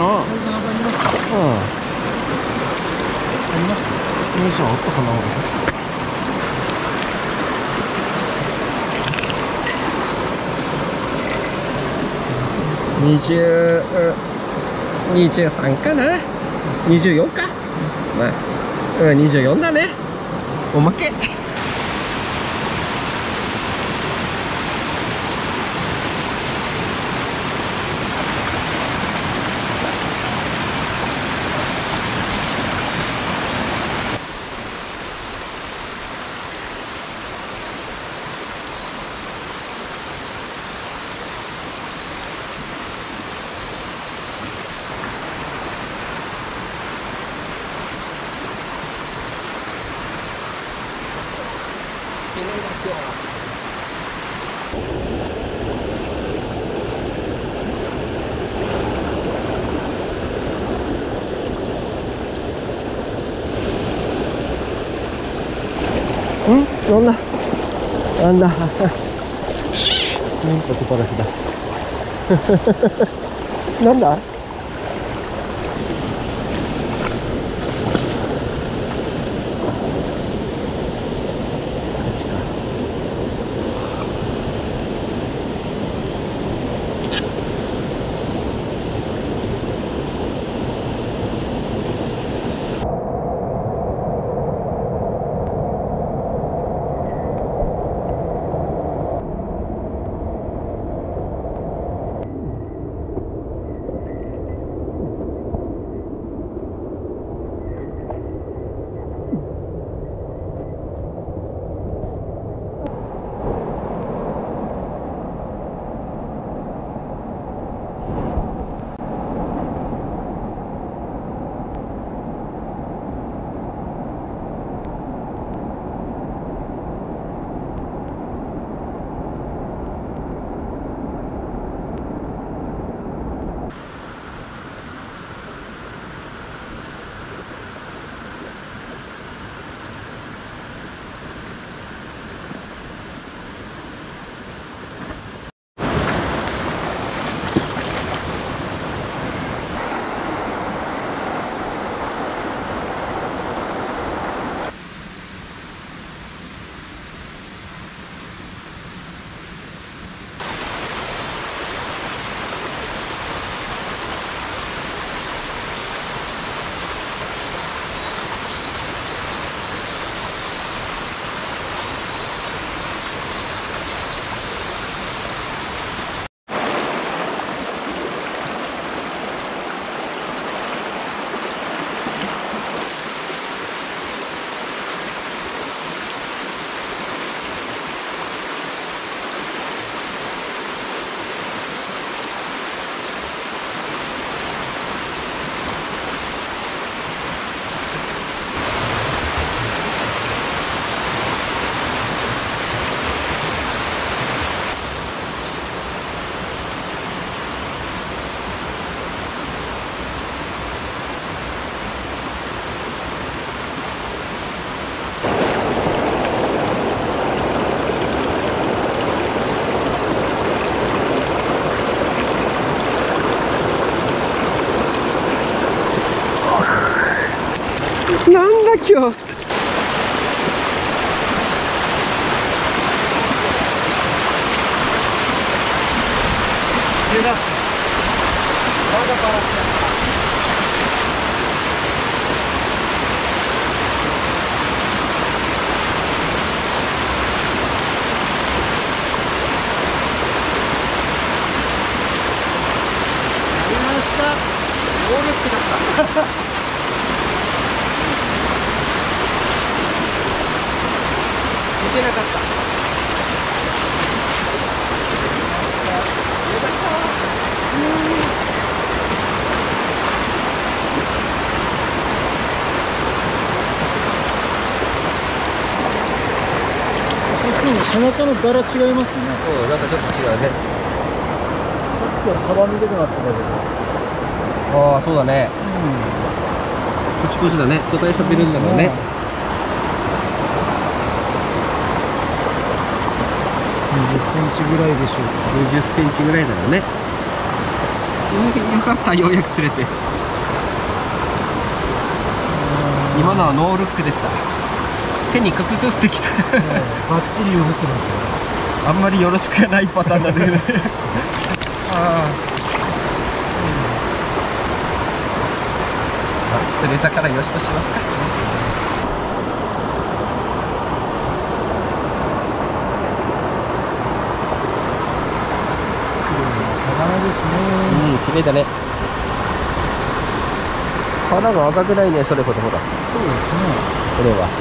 あ。 サイズがありますか？ うん。 あります。 よいしょ、あったかな。23かな。24か。まあ、24だね。おまけ。なんだなんだ男だけだなんだなんだ今日。見てなかった。 背中の柄違いますね。 なんかちょっと違うね。 さっきはサバ見てなかったけど。 ああ、そうだね。プチプチだね。個体差出るんだろうね。 20センチぐらいでしょうか。 20センチぐらいだよね。 よかった、ようやく釣れて。今のはノールックでした。手にかくとってきた。 バッチリ譲ってますよ。 あんまりよろしくないパターンなんだけどね。釣れたからよしとしますか。 魚ですね。 うん、綺麗だね。腹が赤くないね、それほどほら。 そうですね。 これは。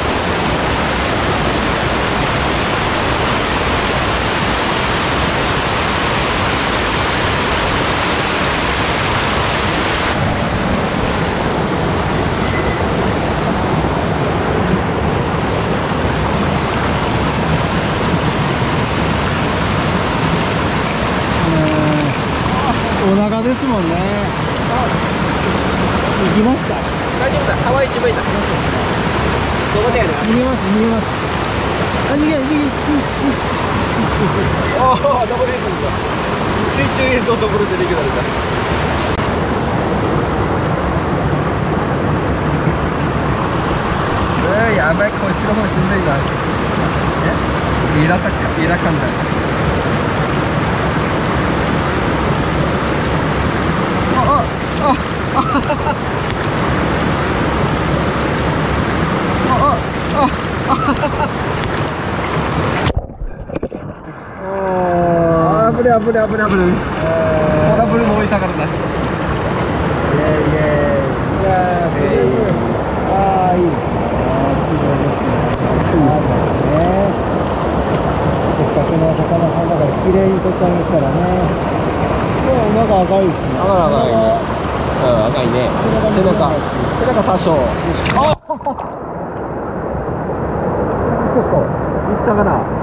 お腹ですもんね。行きますか。 大丈夫だ、川一番いいんだ。どこでやるの？ 逃げます、逃げます。あ、逃げ、逃げ。 ああ、どこで行くんだ。水中映像どころでできるんだ。やばい、こっちの方しんどいな。イラサか、イラかんだ。危ない危ない危ない危ない。トラブルの多い魚だ。イエイイエイ。 いやー、とりあえず、ああ、いいですね。綺麗ですね。せっかくのお魚さんだから綺麗に取ってあげたらね。今日なんか赤いですね。 赤いね。うん、赤いね。背中多少。あ、いったかな。